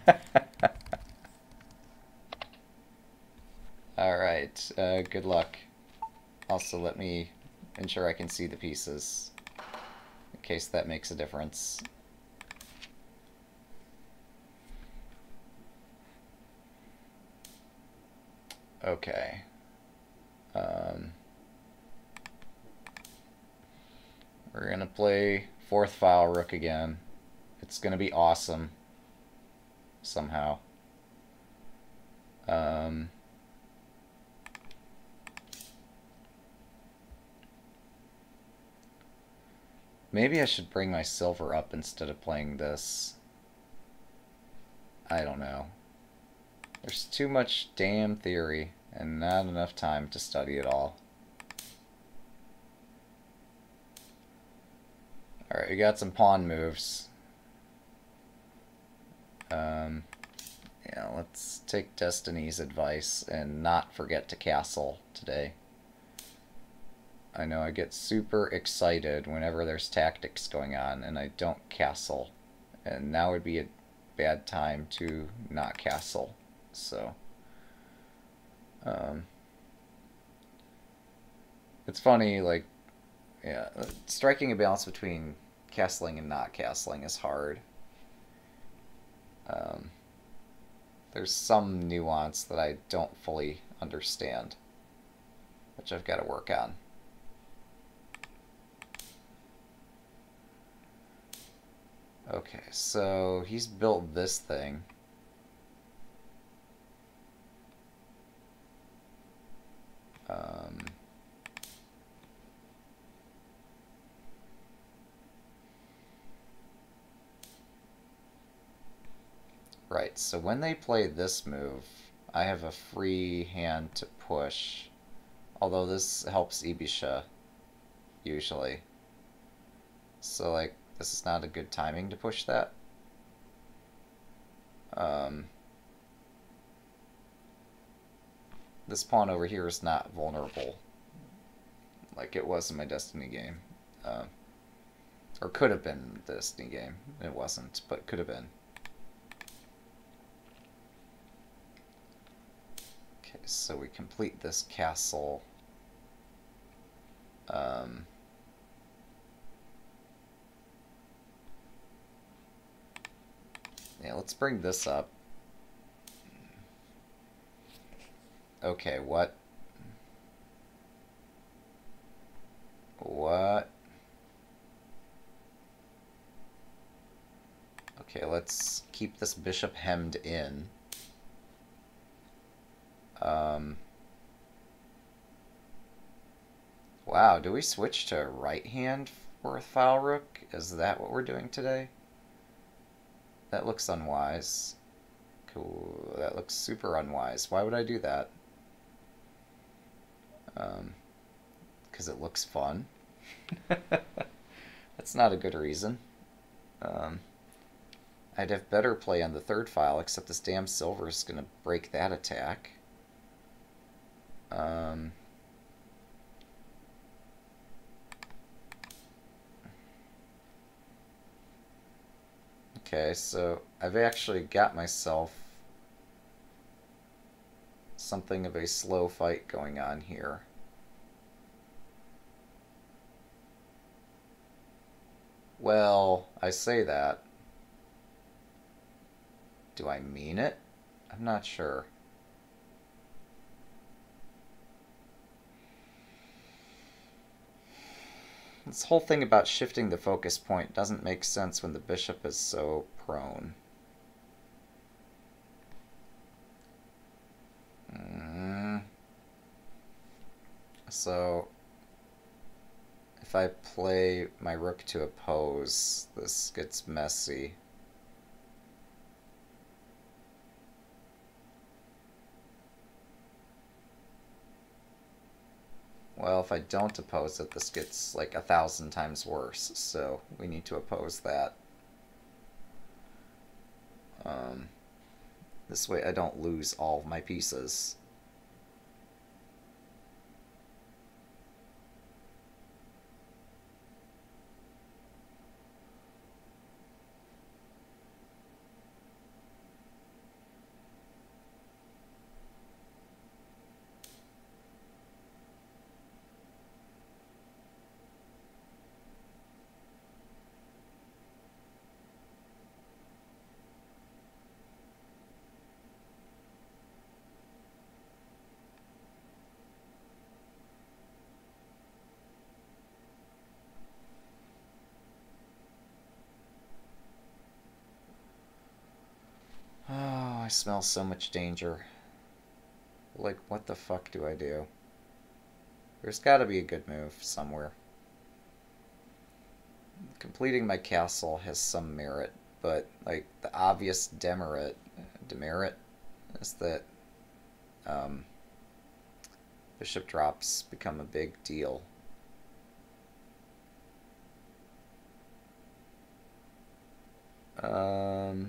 Alright, good luck. Also, let me ensure I can see the pieces, in case that makes a difference. Okay. Um, we're gonna play fourth file rook again. It's gonna be awesome. Somehow. Um, maybe I should bring my silver up instead of playing this. I don't know. There's too much damn theory and not enough time to study it all. Alright, we got some pawn moves. Yeah, let's take Destiny's advice and not forget to castle today. I know I get super excited whenever there's tactics going on and I don't castle. And now would be a bad time to not castle. So, um, it's funny, like, yeah, striking a balance between castling and not castling is hard. Um, there's some nuance that I don't fully understand, which I've got to work on. Okay, so he's built this thing. Um, right, so when they play this move, I have a free hand to push. Although this helps Ibisha, usually. So, like, this is not a good timing to push that. Um, this pawn over here is not vulnerable, like it was in my Destiny game. Uh, or could have been the Destiny game. It wasn't, but could have been. Okay, so we complete this castle. Um, yeah, let's bring this up. Okay, what? What? Okay, let's keep this bishop hemmed in. Um, wow, do we switch to right hand fourth file rook? Is that what we're doing today? That looks unwise. Cool, that looks super unwise. Why would I do that? Because it looks fun. That's not a good reason. Um, I'd have better play on the third file, except this damn silver is going to break that attack. Um, okay, so I've actually got myself something of a slow fight going on here. Well, I say that. Do I mean it? I'm not sure. This whole thing about shifting the focus point doesn't make sense when the bishop is so prone. So, if I play my rook to oppose, this gets messy. Well, if I don't oppose it, this gets like 1,000 times worse, so we need to oppose that. This way I don't lose all of my pieces. I smell so much danger. Like, what the fuck do I do? There's gotta be a good move somewhere. Completing my castle has some merit, but, like, the obvious demerit is that um, bishop drops become a big deal. Um...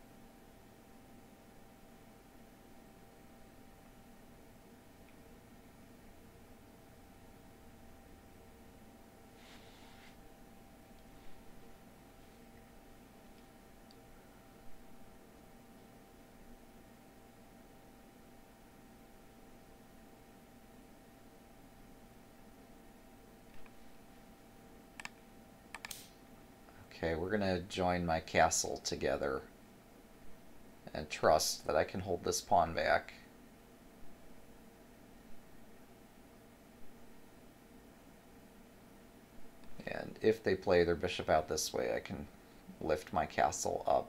Okay, we're gonna join my castle together and trust that I can hold this pawn back. And if they play their bishop out this way, I can lift my castle up.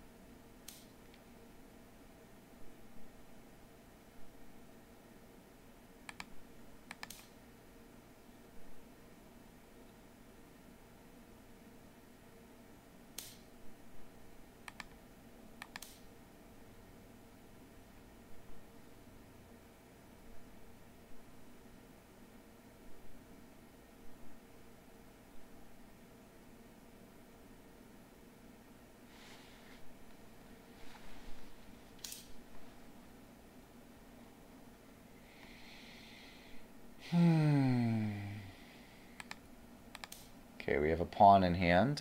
Okay, we have a pawn in hand.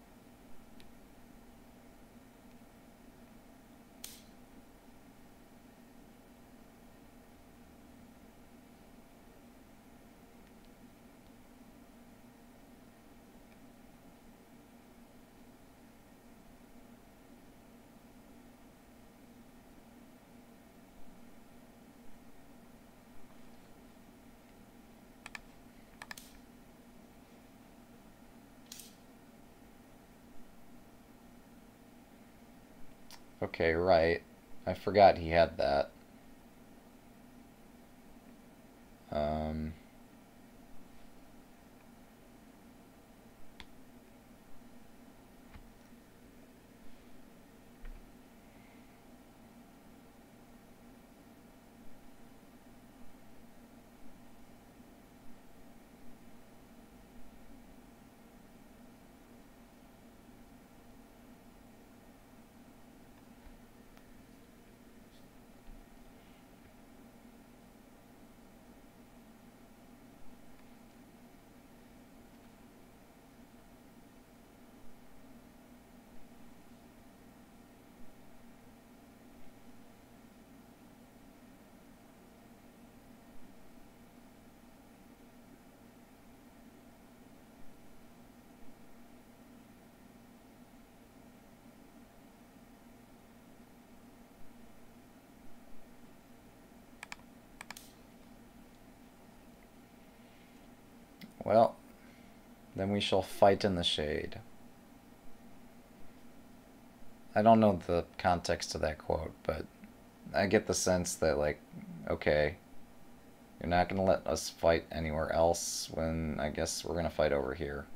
Okay, right. I forgot he had that. Um, well, then we shall fight in the shade. I don't know the context of that quote, but I get the sense that, like, okay, you're not going to let us fight anywhere else when I guess we're going to fight over here.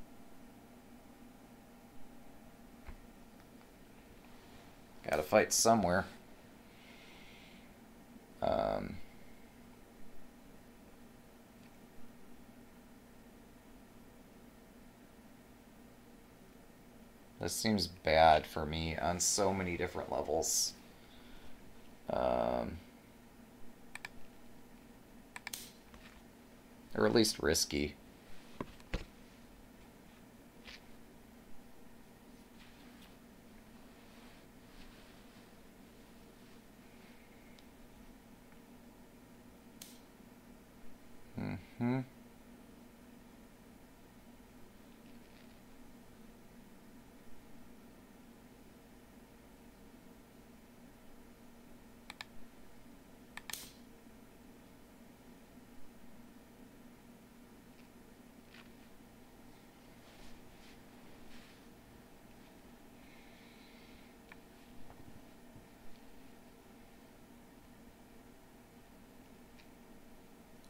Gotta fight somewhere. This seems bad for me on so many different levels. Or at least risky. Mm-hmm.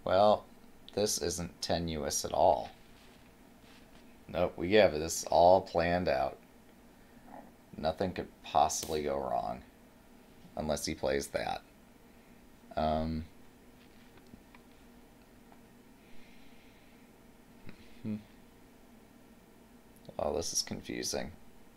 Well, this isn't tenuous at all. Nope, we have this all planned out. Nothing could possibly go wrong. Unless he plays that. Um, oh, this is confusing.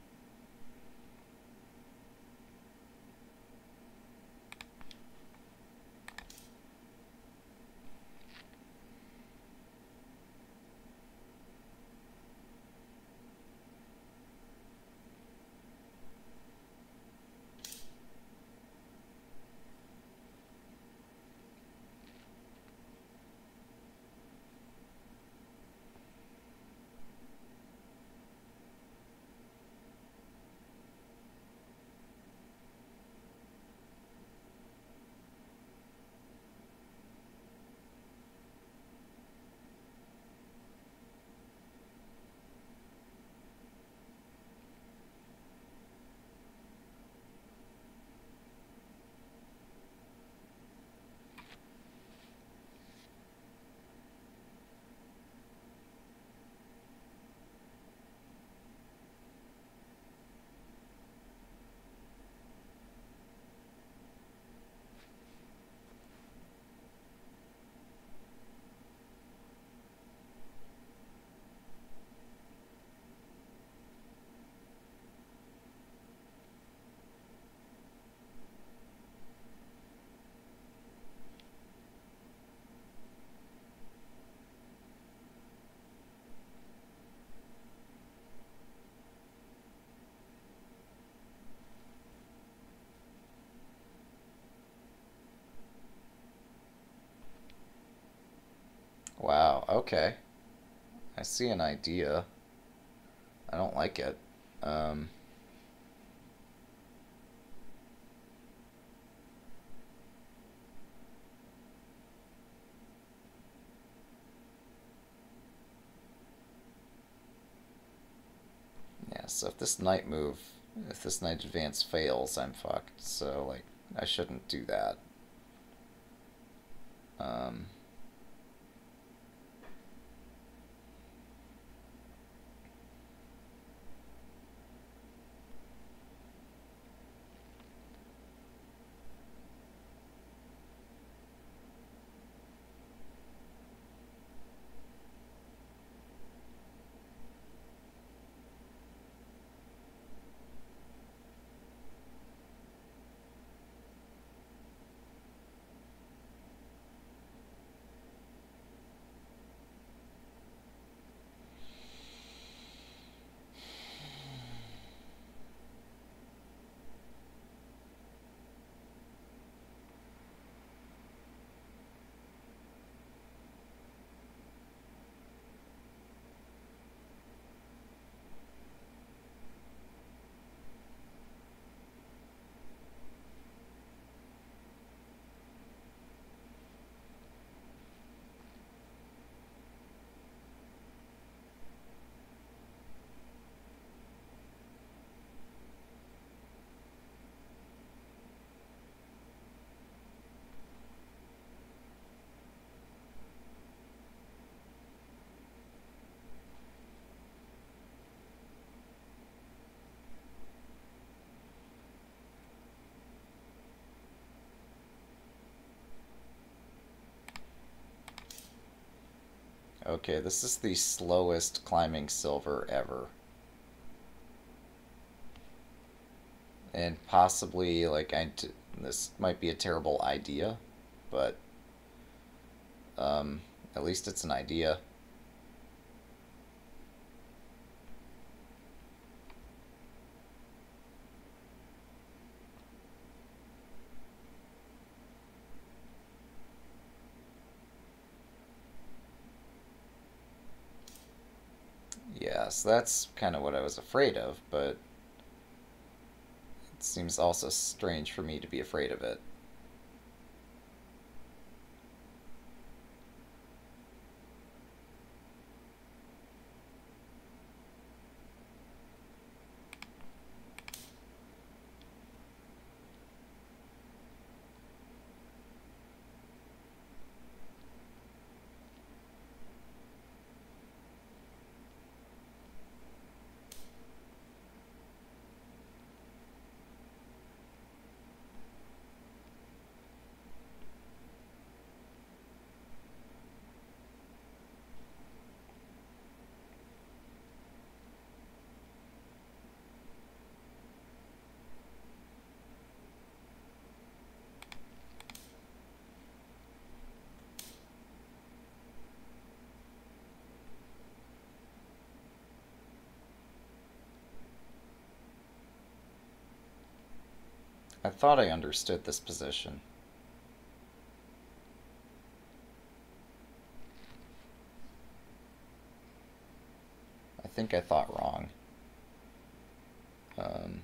Wow, okay. I see an idea. I don't like it. Um, yeah, so if this knight advance fails, I'm fucked. So, like, I shouldn't do that. Um, okay, this is the slowest climbing silver ever. And possibly, like, this might be a terrible idea, but at least it's an idea. Yeah, so that's kind of what I was afraid of, but it seems also strange for me to be afraid of it. I thought I understood this position. I think I thought wrong. Um,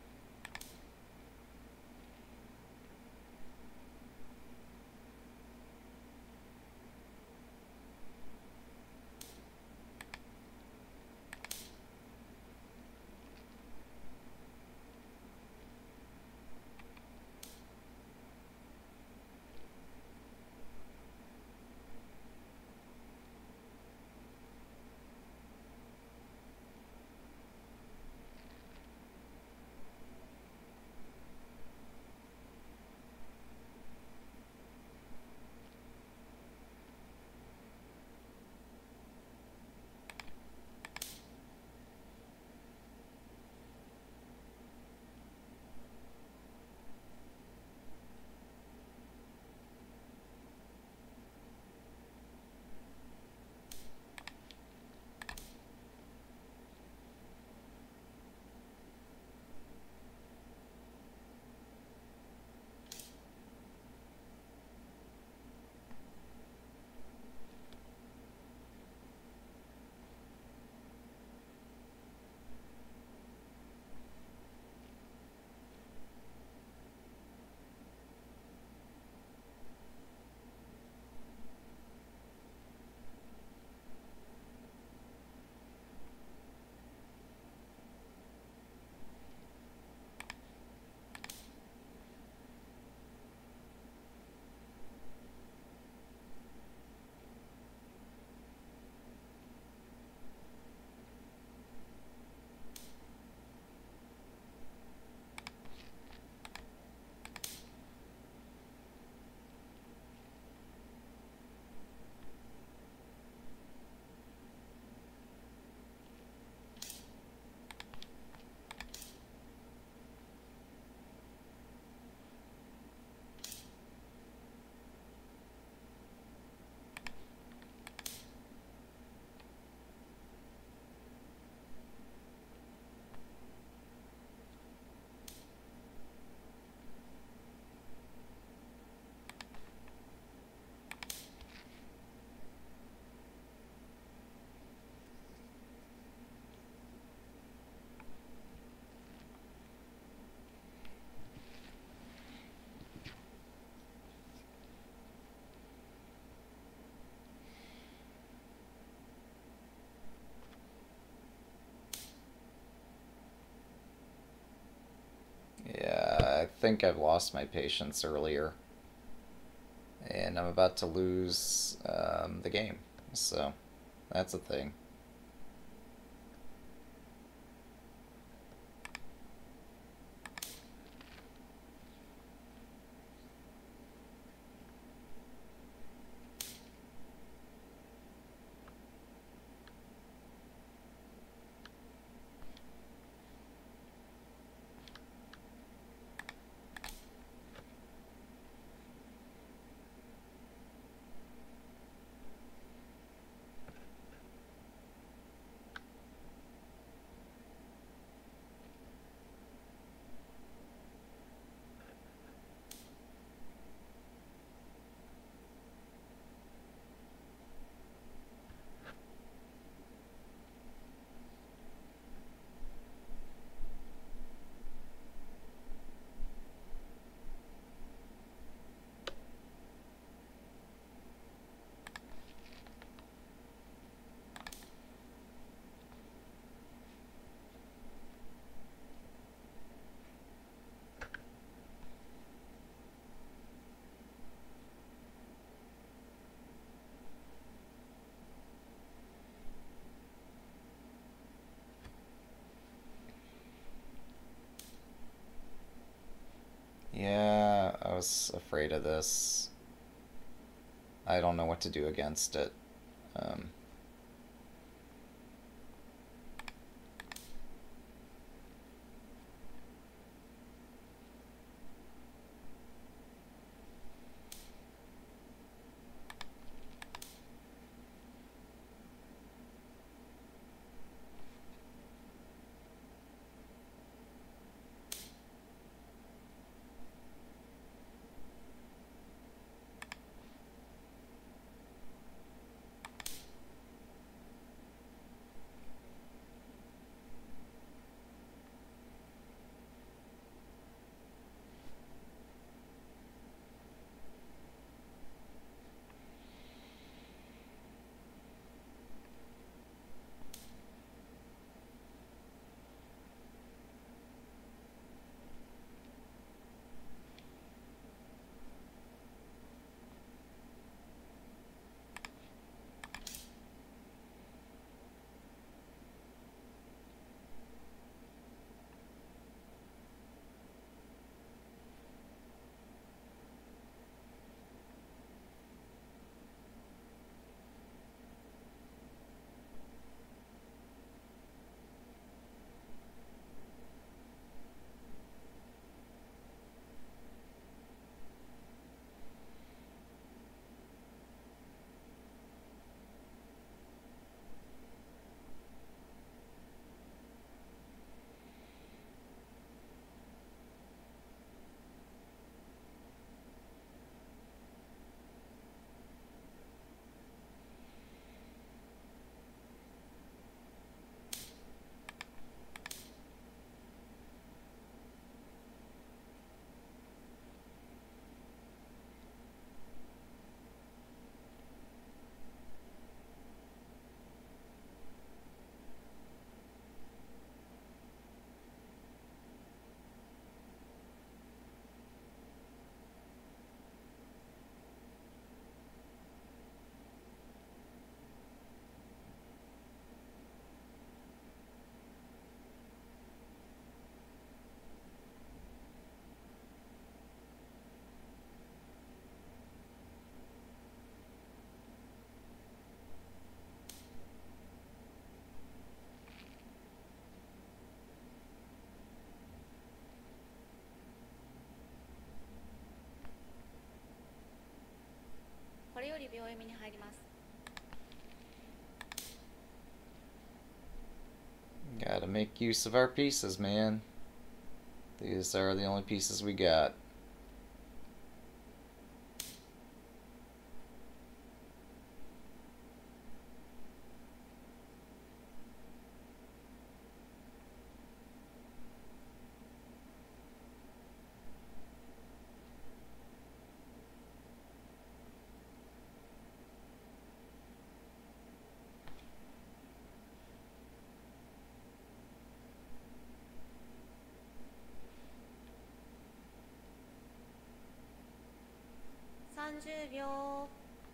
yeah, I think I've lost my patience earlier. And I'm about to lose the game. So, that's a thing. Yeah, I was afraid of this. I don't know what to do against it. Um, より秒読みに入ります。 Gotta make use of our pieces, man. These are the only pieces we got. 30秒。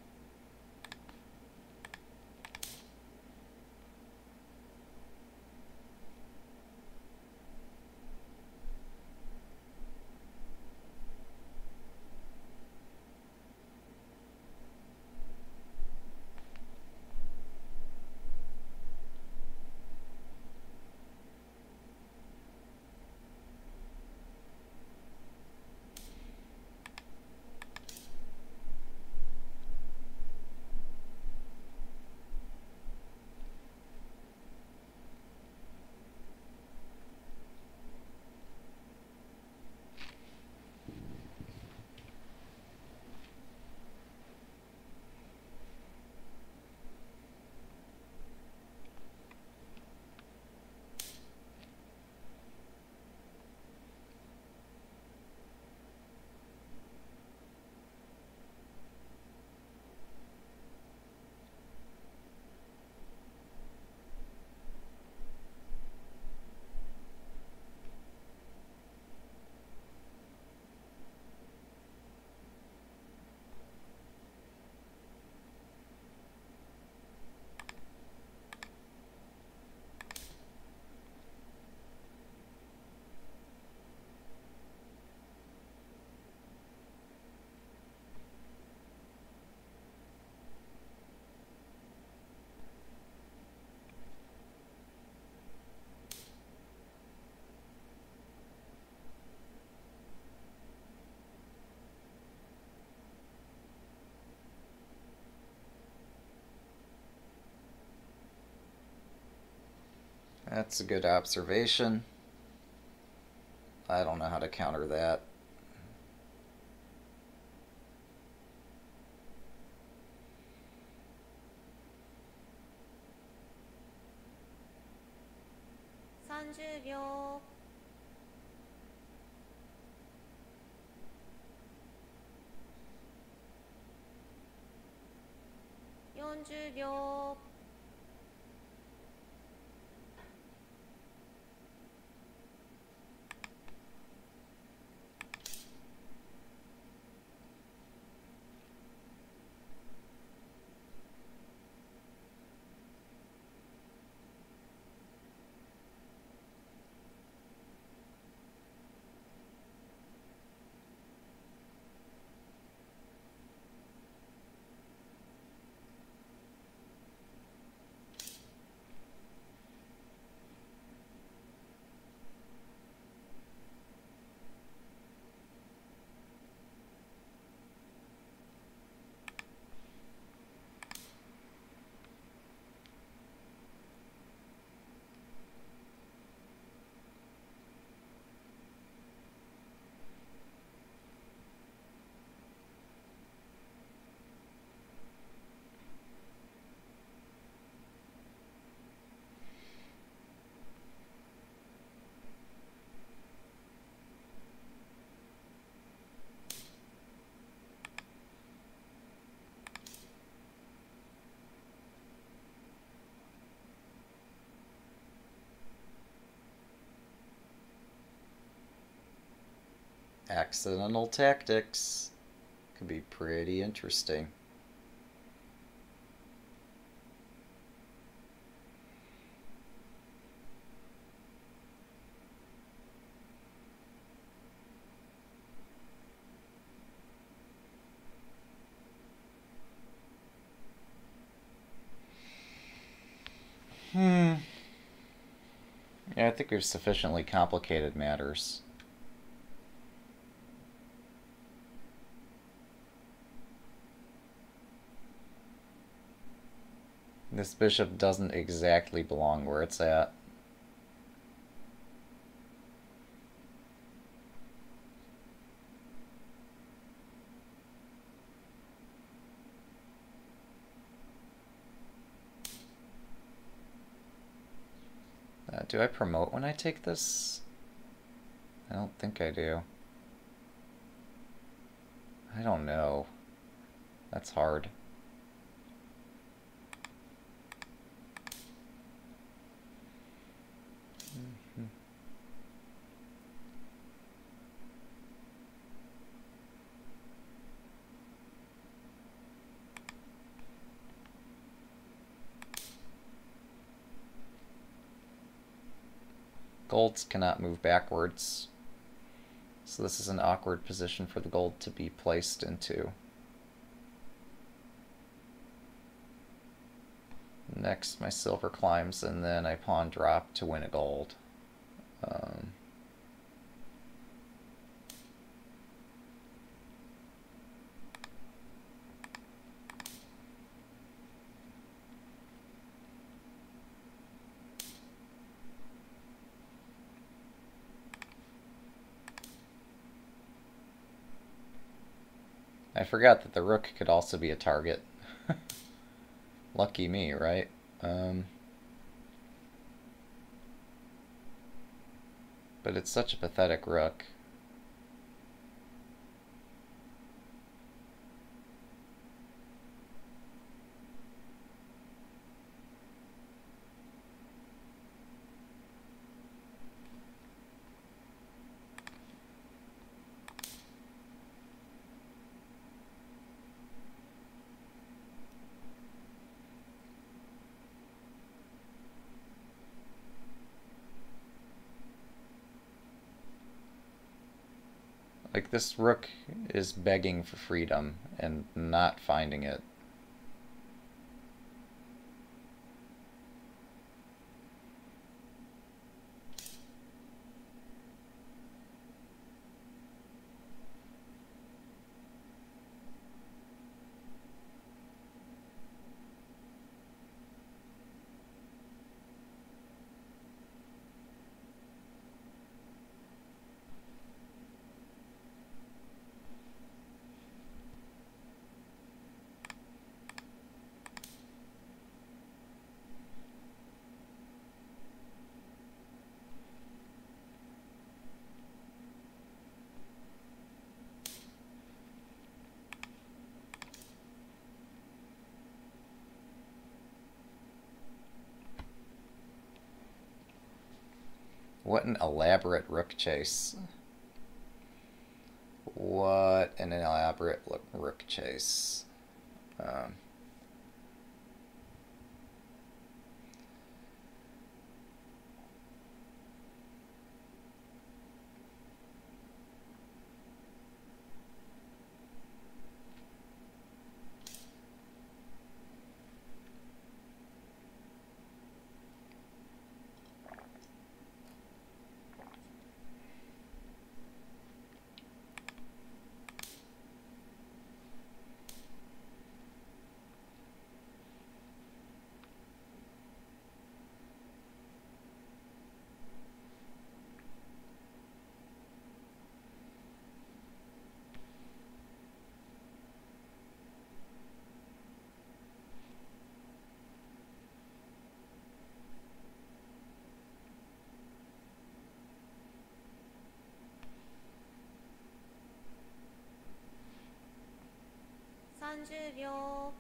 That's a good observation. I don't know how to counter that. 30秒。40秒。 Accidental tactics can be pretty interesting. Yeah, I think we've sufficiently complicated matters. This bishop doesn't exactly belong where it's at. Do I promote when I take this? I don't think I do. I don't know. That's hard. Golds cannot move backwards. So this is an awkward position for the gold to be placed into. Next, my silver climbs, and then I pawn drop to win a gold. I forgot that the rook could also be a target. Lucky me, right? But it's such a pathetic rook. Like, this rook is begging for freedom and not finding it. What an elaborate rook chase. What an elaborate rook chase. $30秒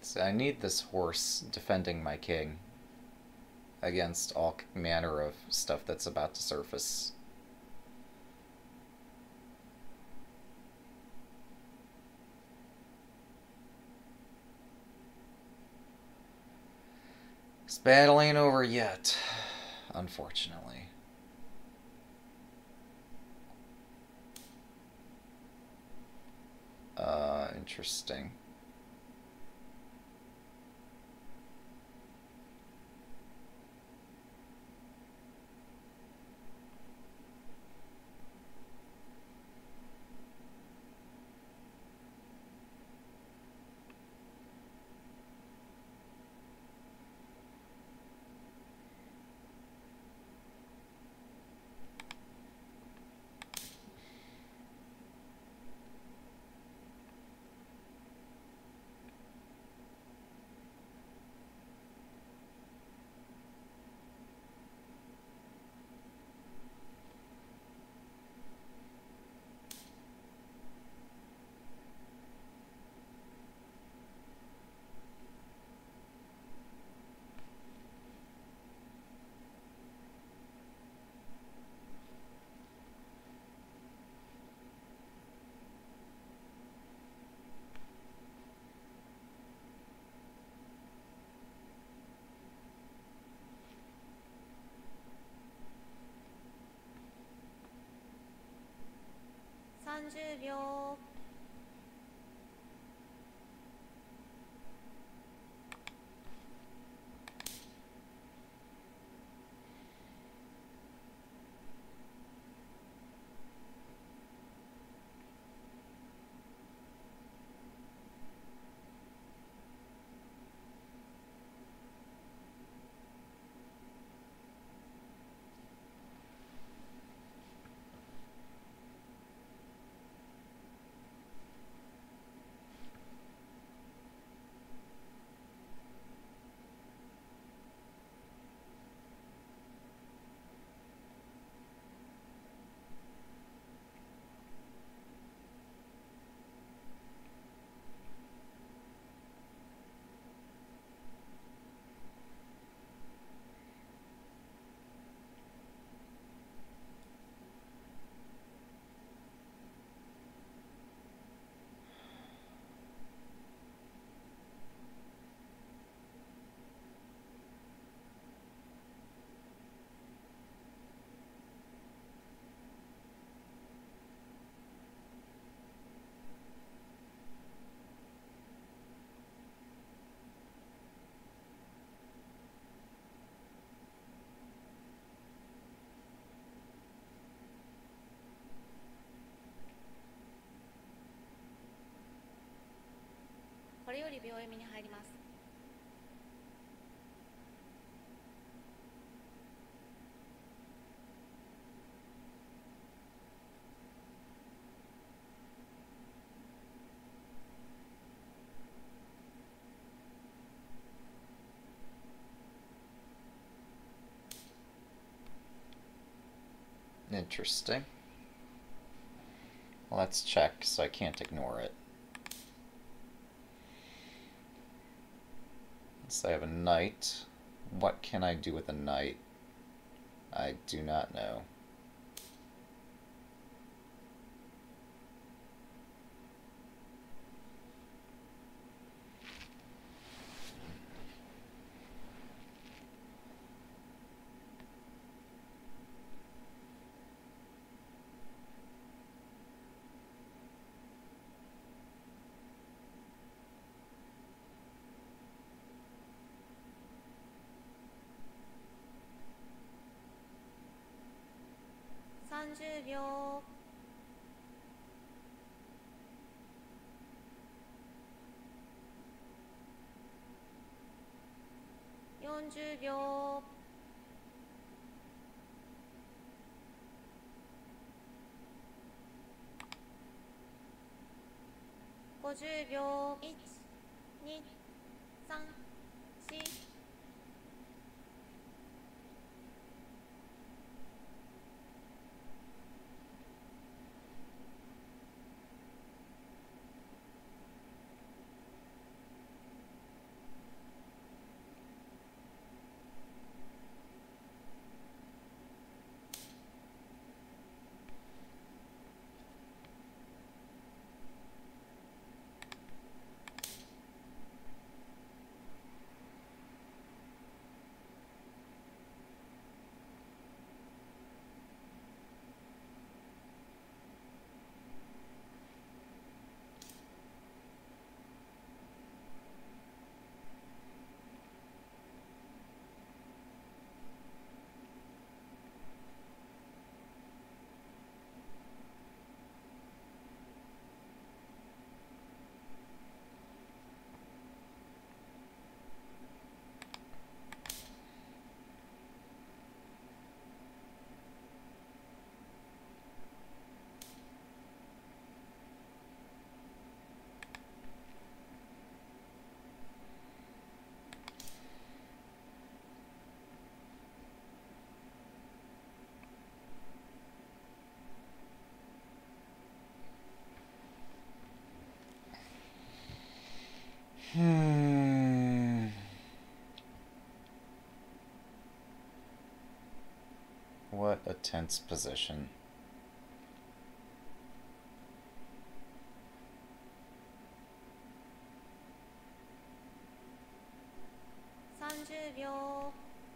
So I need this horse defending my king against all manner of stuff that's about to surface. This battle ain't over yet, unfortunately. Interesting. $30秒 これより秒読みに入ります。 Interesting. Well, let's check, so I can't ignore it. So I have a knight. What can I do with a knight? I do not know. $30秒 $40秒 $50秒 1、2、3、4 tense position. $30秒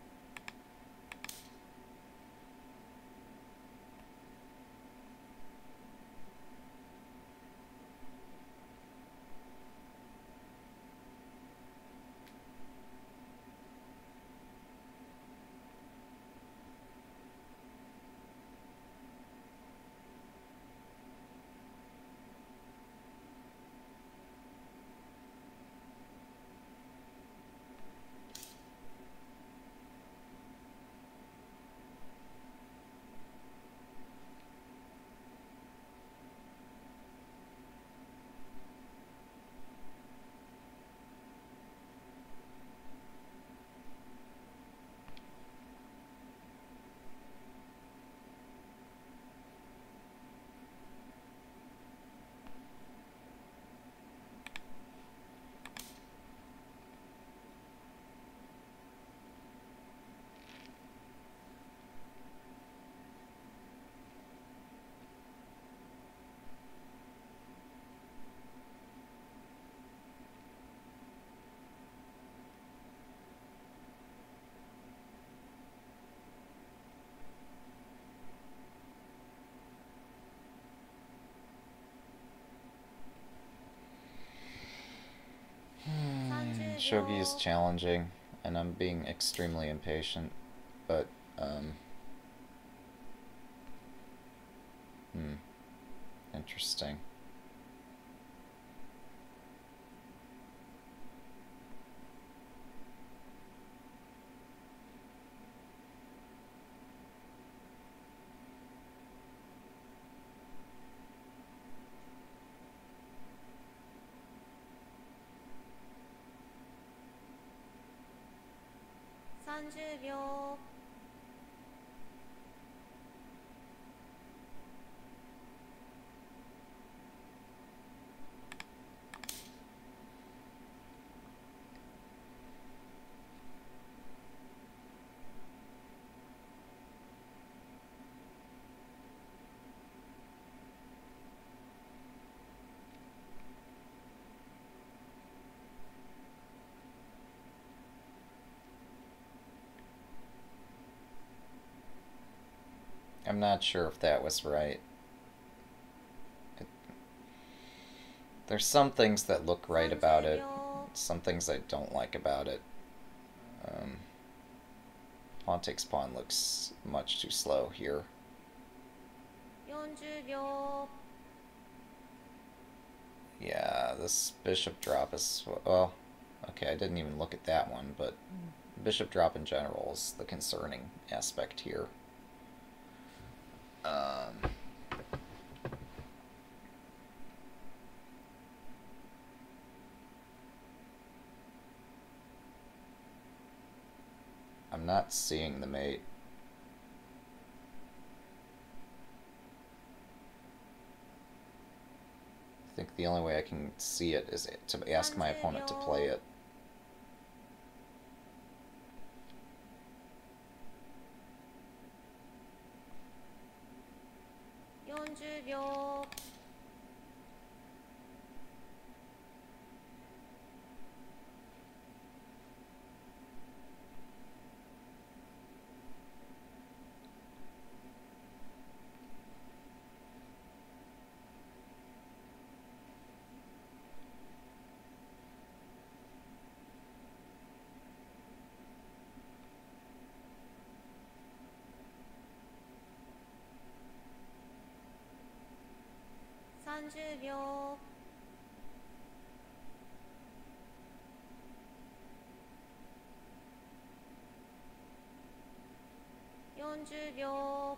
Shogi is challenging, and I'm being extremely impatient, but, interesting. $30秒 I'm not sure if that was right. There's some things that look right about it, some things I don't like about it. Pawn takes pawn looks much too slow here. 40秒 Yeah, this bishop drop is, well, okay, I didn't even look at that one, but bishop drop in general is the concerning aspect here. I'm not seeing the mate. I think the only way I can see it is to ask my opponent to play it. $40秒 30秒 40秒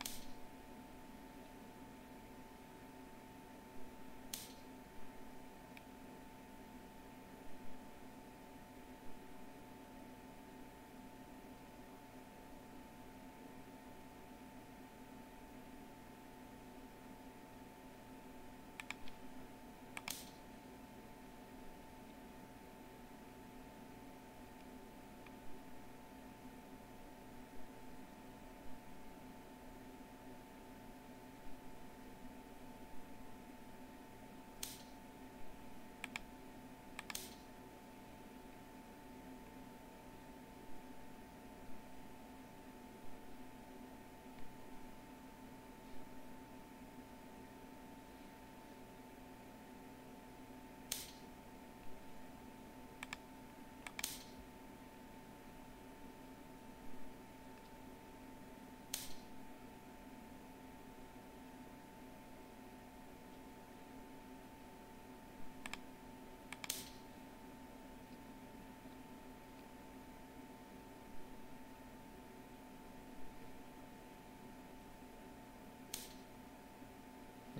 $40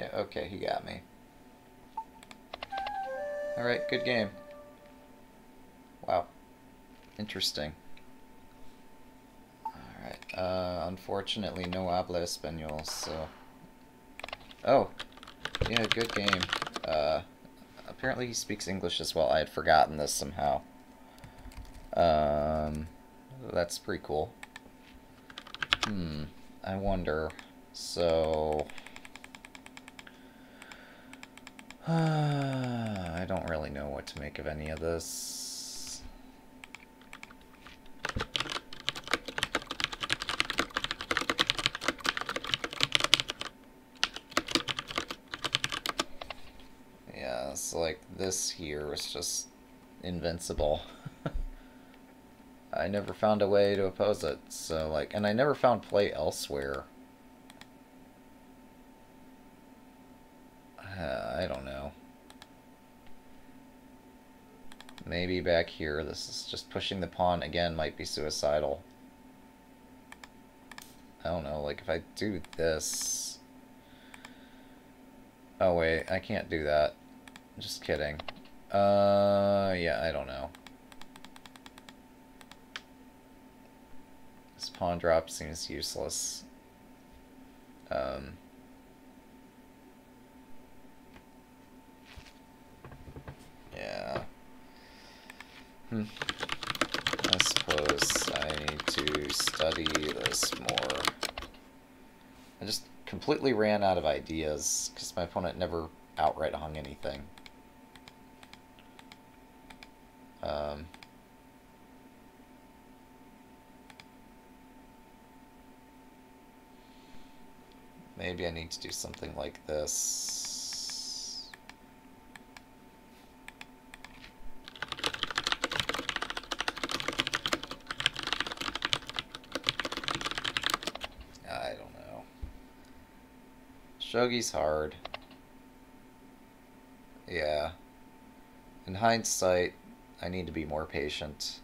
Yeah, okay, he got me. Alright, good game. Wow. Interesting. Alright, unfortunately no habla español, so... Oh! Yeah, good game. Apparently he speaks English as well. I had forgotten this somehow. That's pretty cool. I wonder... So... I don't really know what to make of any of this. Yeah, it's like this here is just invincible. I never found a way to oppose it, so like, and I never found play elsewhere. I don't know. Maybe back here, this is just pushing the pawn again might be suicidal. I don't know, like if I do this... Oh wait, I can't do that. Just kidding. Yeah, I don't know. This pawn drop seems useless. Yeah. I suppose I need to study this more. I just completely ran out of ideas because my opponent never outright hung anything. Maybe I need to do something like this. I don't know. Shogi's hard. Yeah. In hindsight, I need to be more patient.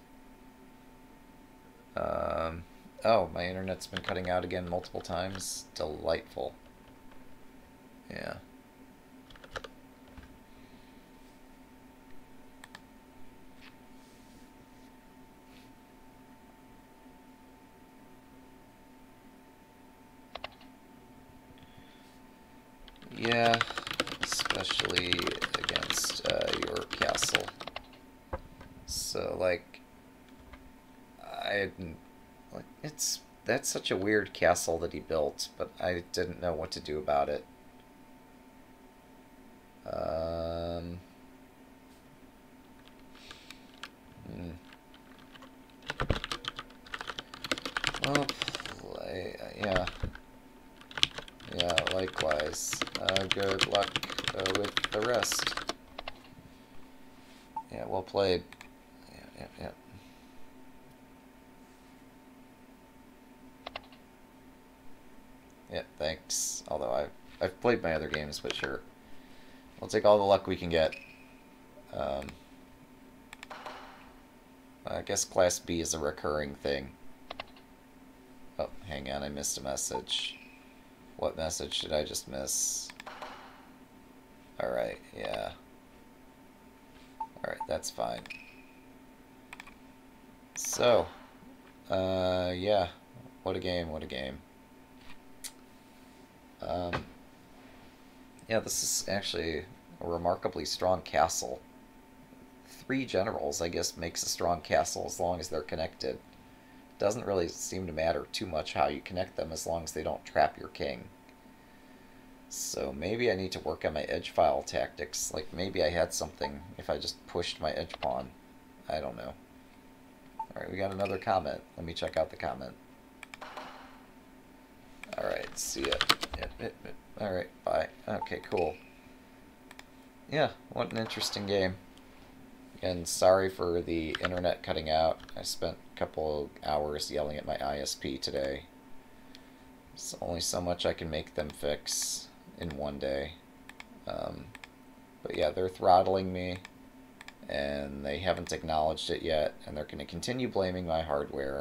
Oh, my internet's been cutting out again multiple times. Delightful. Yeah. Yeah, especially against your castle. So, like, that's such a weird castle that he built, but I didn't know what to do about it. Well, yeah. Yeah, likewise. Good luck with the rest. Yeah, well played. Yeah. Yeah, thanks. Although I've played my other games, but sure. We'll take all the luck we can get. I guess Class B is a recurring thing. Oh, hang on, I missed a message. What message did I just miss? Alright, yeah. Alright, that's fine. So, yeah. What a game, what a game. Yeah, this is actually a remarkably strong castle. 3 generals, I guess, makes a strong castle as long as they're connected. Doesn't really seem to matter too much how you connect them as long as they don't trap your king. So maybe I need to work on my edge file tactics. Like maybe I had something if I just pushed my edge pawn. I don't know. Alright, we got another comment. Let me check out the comment. Alright, see ya. Alright, bye. Okay, cool. Yeah, what an interesting game. And sorry for the internet cutting out. I spent a couple hours yelling at my ISP today. There's only so much I can make them fix in one day. But yeah, they're throttling me, and they haven't acknowledged it yet, and they're going to continue blaming my hardware.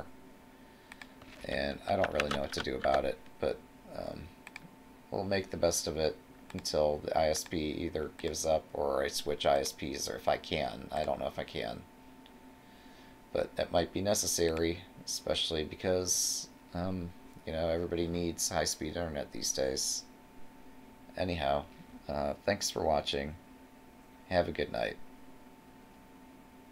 And I don't really know what to do about it, but we'll make the best of it. until the ISP either gives up or I switch ISPs, or if I can. I don't know if I can. But that might be necessary, especially because, everybody needs high-speed internet these days. Anyhow, thanks for watching. Have a good night.